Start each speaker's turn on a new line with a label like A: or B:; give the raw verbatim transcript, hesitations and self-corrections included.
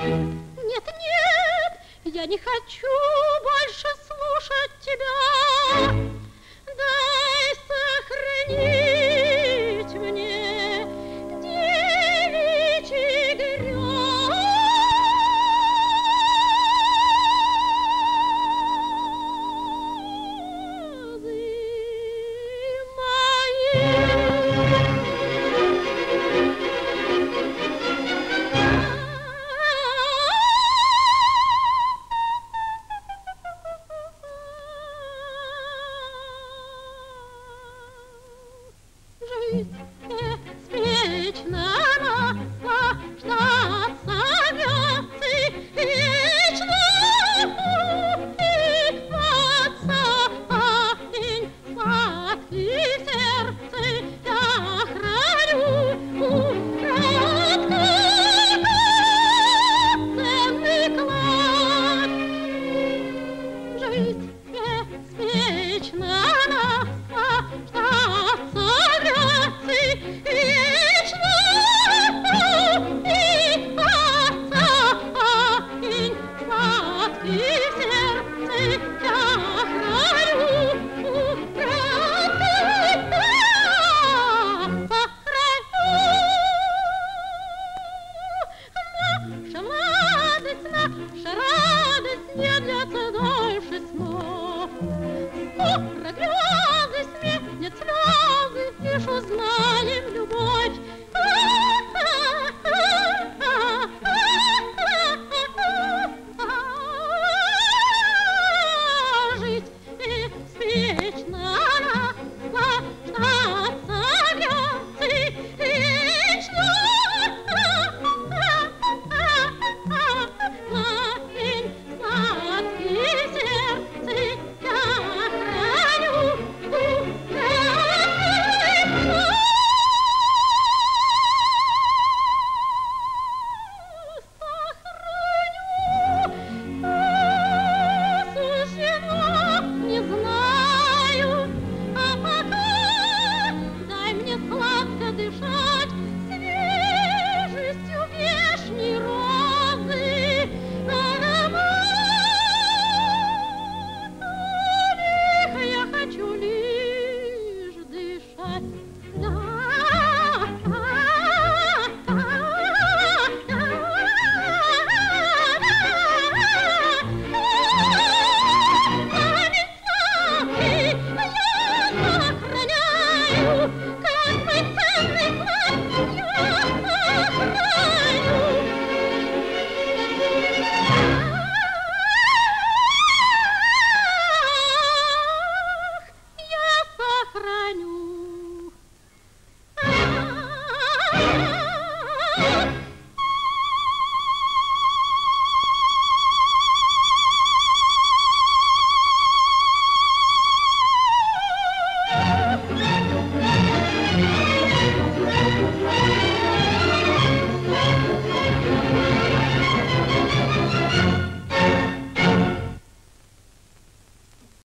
A: Нет, нет, я не хочу больше слушать тебя. Дай сохранить мне девичьи грезы мои. Жизнь беспечна, наслаждаться вецы, вечно упиваться, парень, сладкий сердце я храню украдкой, ценный клад. Жизнь беспечна, наслаждаться вечно упиваться, парень, сладкий сердце я храню украдкой, сохраню. Наша радость, наша радость не длится дольше снов.